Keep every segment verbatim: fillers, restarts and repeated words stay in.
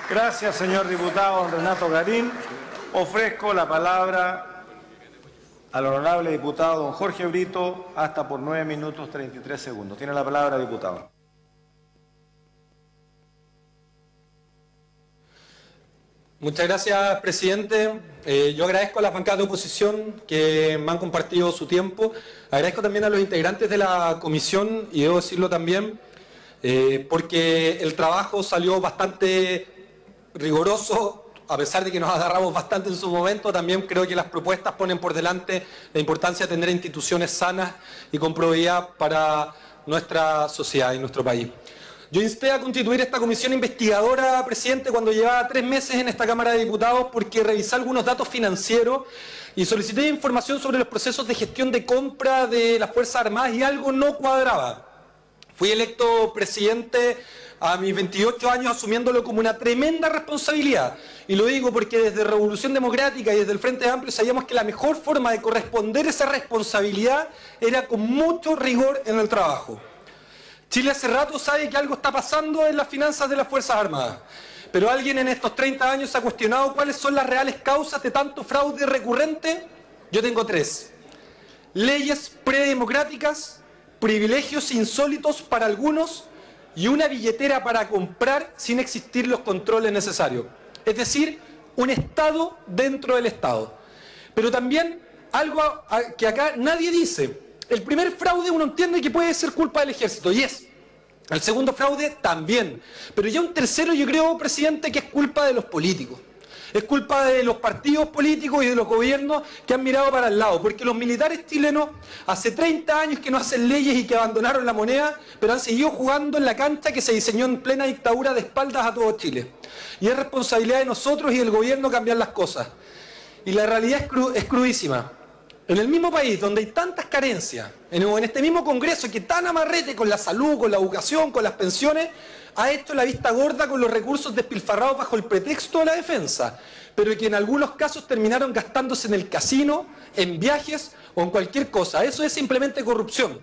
Gracias, señor diputado don Renato Garín. Ofrezco la palabra al honorable diputado don Jorge Brito, hasta por nueve minutos treinta y tres segundos. Tiene la palabra, diputado. Muchas gracias, presidente. Eh, yo agradezco a las bancadas de oposición que me han compartido su tiempo. Agradezco también a los integrantes de la comisión, y debo decirlo también, eh, porque el trabajo salió bastante riguroso, a pesar de que nos agarramos bastante en su momento. También creo que las propuestas ponen por delante la importancia de tener instituciones sanas y con probidad para nuestra sociedad y nuestro país. Yo insté a constituir esta comisión investigadora, presidente, cuando llevaba tres meses en esta Cámara de Diputados, porque revisé algunos datos financieros y solicité información sobre los procesos de gestión de compra de las Fuerzas Armadas y algo no cuadraba. Fui electo presidente a mis veintiocho años asumiéndolo como una tremenda responsabilidad. Y lo digo porque desde Revolución Democrática y desde el Frente Amplio sabíamos que la mejor forma de corresponder esa responsabilidad era con mucho rigor en el trabajo. Chile hace rato sabe que algo está pasando en las finanzas de las Fuerzas Armadas, pero alguien en estos treinta años ha cuestionado cuáles son las reales causas de tanto fraude recurrente. Yo tengo tres: leyes predemocráticas, privilegios insólitos para algunos y una billetera para comprar sin existir los controles necesarios. Es decir, un Estado dentro del Estado. Pero también algo que acá nadie dice. El primer fraude uno entiende que puede ser culpa del ejército, y es. El segundo fraude también. Pero ya un tercero yo creo, presidente, que es culpa de los políticos. Es culpa de los partidos políticos y de los gobiernos que han mirado para el lado. Porque los militares chilenos hace treinta años que no hacen leyes y que abandonaron la moneda, pero han seguido jugando en la cancha que se diseñó en plena dictadura de espaldas a todo Chile. Y es responsabilidad de nosotros y del gobierno cambiar las cosas. Y la realidad es, cru es crudísima. En el mismo país donde hay tantas carencias, en este mismo Congreso que tan amarrete con la salud, con la educación, con las pensiones, ha hecho la vista gorda con los recursos despilfarrados bajo el pretexto de la defensa, pero que en algunos casos terminaron gastándose en el casino, en viajes o en cualquier cosa. Eso es simplemente corrupción.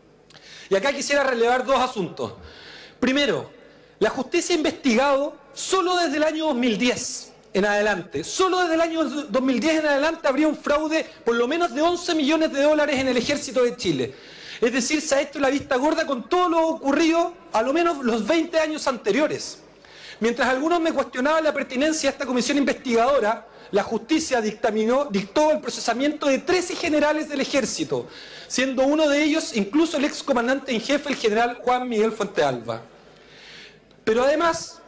Y acá quisiera relevar dos asuntos. Primero, la justicia ha investigado solo desde el año dos mil diez. En adelante, solo desde el año dos mil diez en adelante habría un fraude por lo menos de once millones de dólares en el ejército de Chile. Es decir, se ha hecho la vista gorda con todo lo ocurrido a lo menos los veinte años anteriores. Mientras algunos me cuestionaban la pertinencia de esta comisión investigadora, la justicia dictaminó, dictó el procesamiento de trece generales del ejército, siendo uno de ellos incluso el excomandante en jefe, el general Juan Miguel Fuentealba. Pero además,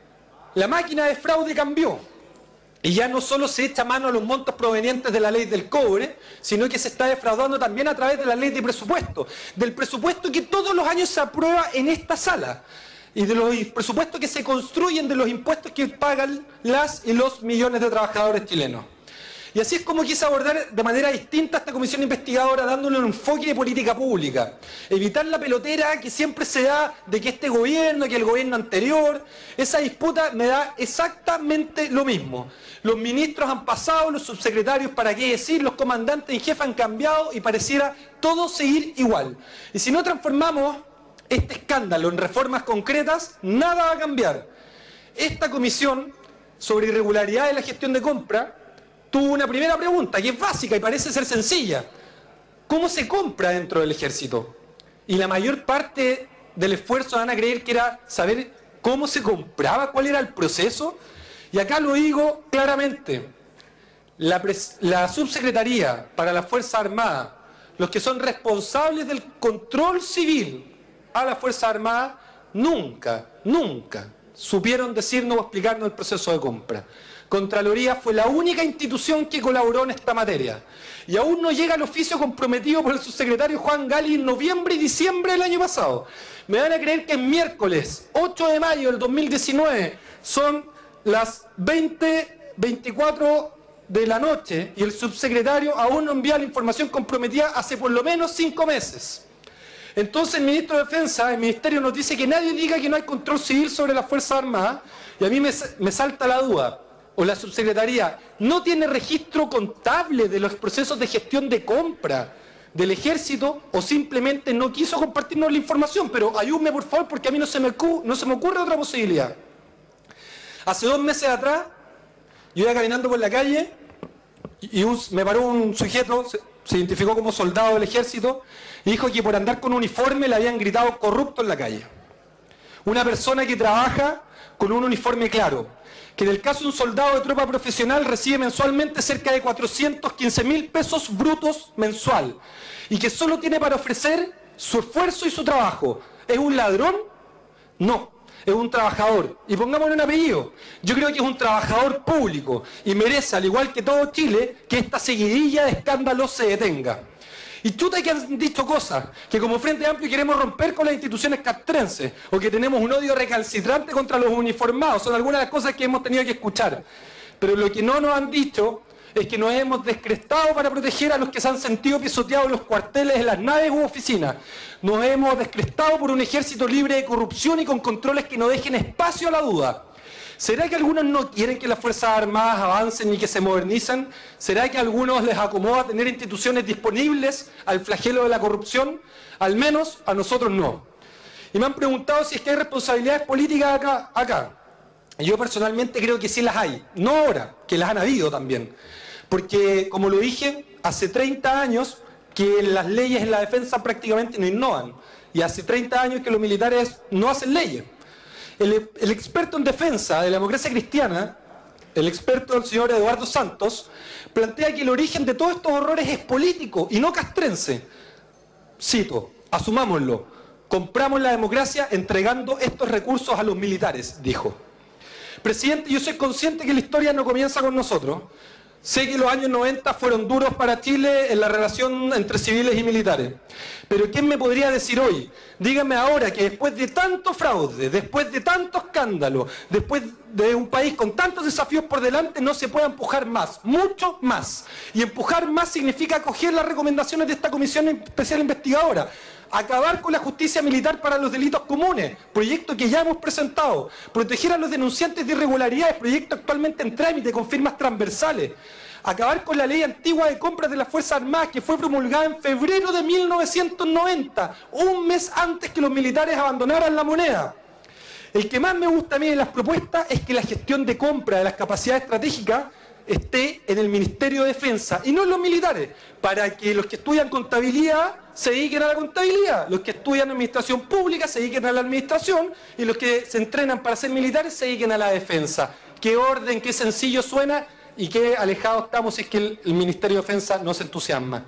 la máquina de fraude cambió. Y ya no solo se echa mano a los montos provenientes de la ley del cobre, sino que se está defraudando también a través de la ley de presupuesto, del presupuesto que todos los años se aprueba en esta sala, y de los presupuestos que se construyen de los impuestos que pagan las y los millones de trabajadores chilenos. Y así es como quise abordar de manera distinta esta comisión investigadora, dándole un enfoque de política pública. Evitar la pelotera que siempre se da de que este gobierno, que el gobierno anterior. Esa disputa me da exactamente lo mismo. Los ministros han pasado, los subsecretarios, para qué decir, los comandantes en jefe han cambiado y pareciera todo seguir igual. Y si no transformamos este escándalo en reformas concretas, nada va a cambiar. Esta comisión sobre irregularidad de la gestión de compra tuvo una primera pregunta, que es básica y parece ser sencilla. ¿Cómo se compra dentro del ejército? Y la mayor parte del esfuerzo van a creer que era saber cómo se compraba, cuál era el proceso. Y acá lo digo claramente. La, la subsecretaría para las Fuerzas Armadas, los que son responsables del control civil a las Fuerzas Armadas, nunca, nunca supieron decirnos o explicarnos el proceso de compra. Contraloría fue la única institución que colaboró en esta materia. Y aún no llega el oficio comprometido por el subsecretario Juan Gali en noviembre y diciembre del año pasado. Me van a creer que el miércoles ocho de mayo del dos mil diecinueve son las veinte veinticuatro de la noche y el subsecretario aún no envía la información comprometida hace por lo menos cinco meses. Entonces el ministro de Defensa, el Ministerio, nos dice que nadie diga que no hay control civil sobre las Fuerzas Armadas, y a mí me, me salta la duda. O la subsecretaría no tiene registro contable de los procesos de gestión de compra del ejército, o simplemente no quiso compartirnos la información. Pero ayúdeme por favor, porque a mí no se me, no se me ocurre otra posibilidad. Hace dos meses atrás, yo iba caminando por la calle y un, me paró un sujeto, se, se identificó como soldado del ejército, y dijo que por andar con uniforme le habían gritado corrupto en la calle. Una persona que trabaja con un uniforme claro, que en el caso de un soldado de tropa profesional recibe mensualmente cerca de cuatrocientos quince mil pesos brutos mensual, y que solo tiene para ofrecer su esfuerzo y su trabajo. ¿Es un ladrón? No, es un trabajador. Y pongámosle un apellido. Yo creo que es un trabajador público y merece, al igual que todo Chile, que esta seguidilla de escándalos se detenga. Y chuta que han dicho cosas, que como Frente Amplio queremos romper con las instituciones castrenses, o que tenemos un odio recalcitrante contra los uniformados, son algunas de las cosas que hemos tenido que escuchar. Pero lo que no nos han dicho es que nos hemos descrestado para proteger a los que se han sentido pisoteados en los cuarteles, en las naves u oficinas. Nos hemos descrestado por un ejército libre de corrupción y con controles que no dejen espacio a la duda. ¿Será que algunos no quieren que las Fuerzas Armadas avancen y que se modernicen? ¿Será que a algunos les acomoda tener instituciones disponibles al flagelo de la corrupción? Al menos a nosotros no. Y me han preguntado si es que hay responsabilidades políticas acá. acá. Yo personalmente creo que sí las hay. No ahora, que las han habido también. Porque, como lo dije, hace treinta años que las leyes en la defensa prácticamente no innovan. Y hace treinta años que los militares no hacen leyes. El, el experto en defensa de la democracia cristiana, el experto el señor Eduardo Santos, plantea que el origen de todos estos horrores es político y no castrense. Cito, asumámoslo, compramos la democracia entregando estos recursos a los militares, dijo. Presidente, yo soy consciente que la historia no comienza con nosotros. Sé que los años noventa fueron duros para Chile en la relación entre civiles y militares. Pero ¿quién me podría decir hoy? Dígame ahora que después de tanto fraude, después de tanto escándalo, después de un país con tantos desafíos por delante, no se puede empujar más, mucho más. Y empujar más significa acoger las recomendaciones de esta comisión especial investigadora. Acabar con la justicia militar para los delitos comunes, proyecto que ya hemos presentado. Proteger a los denunciantes de irregularidades, proyecto actualmente en trámite con firmas transversales. Acabar con la ley antigua de compras de las Fuerzas Armadas que fue promulgada en febrero de mil novecientos noventa, un mes antes que los militares abandonaran la moneda. El que más me gusta a mí de las propuestas es que la gestión de compra de las capacidades estratégicas esté en el Ministerio de Defensa y no en los militares, para que los que estudian contabilidad se dediquen a la contabilidad, los que estudian administración pública se dediquen a la administración y los que se entrenan para ser militares se dediquen a la defensa. Qué orden, qué sencillo suena y qué alejados estamos si es que el, el Ministerio de Defensa no se entusiasma.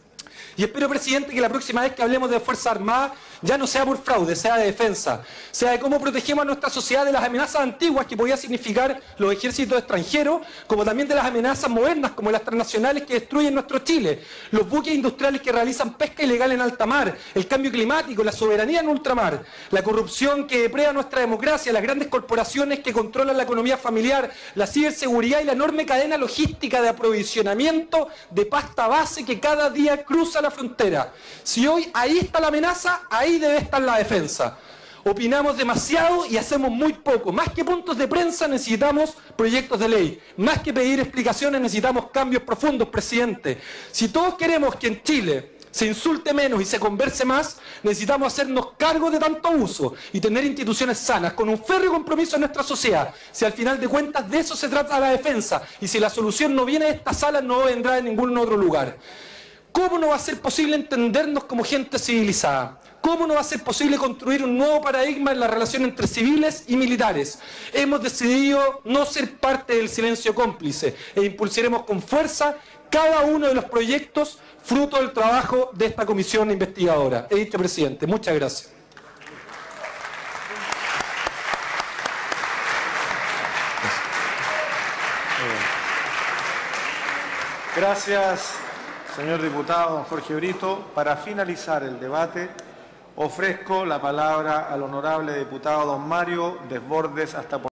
Y espero, presidente, que la próxima vez que hablemos de Fuerzas Armadas ya no sea por fraude, sea de defensa, sea de cómo protegemos a nuestra sociedad de las amenazas antiguas que podía significar los ejércitos extranjeros, como también de las amenazas modernas como las transnacionales que destruyen nuestro Chile, los buques industriales que realizan pesca ilegal en alta mar, el cambio climático, la soberanía en ultramar, la corrupción que depreda nuestra democracia, las grandes corporaciones que controlan la economía familiar, la ciberseguridad y la enorme cadena logística de aprovisionamiento de pasta base que cada día cruza la frontera. Si hoy ahí está la amenaza, ahí debe estar la defensa. Opinamos demasiado y hacemos muy poco. Más que puntos de prensa necesitamos proyectos de ley. Más que pedir explicaciones necesitamos cambios profundos, presidente. Si todos queremos que en Chile se insulte menos y se converse más, necesitamos hacernos cargo de tanto uso y tener instituciones sanas, con un férreo compromiso en nuestra sociedad. Si al final de cuentas de eso se trata la defensa, y si la solución no viene de esta sala, no vendrá de ningún otro lugar. ¿Cómo no va a ser posible entendernos como gente civilizada? ¿Cómo no va a ser posible construir un nuevo paradigma en la relación entre civiles y militares? Hemos decidido no ser parte del silencio cómplice e impulsaremos con fuerza cada uno de los proyectos fruto del trabajo de esta comisión investigadora. He dicho, presidente. Muchas gracias. Gracias, señor diputado don Jorge Brito. Para finalizar el debate, ofrezco la palabra al honorable diputado don Mario Desbordes hasta por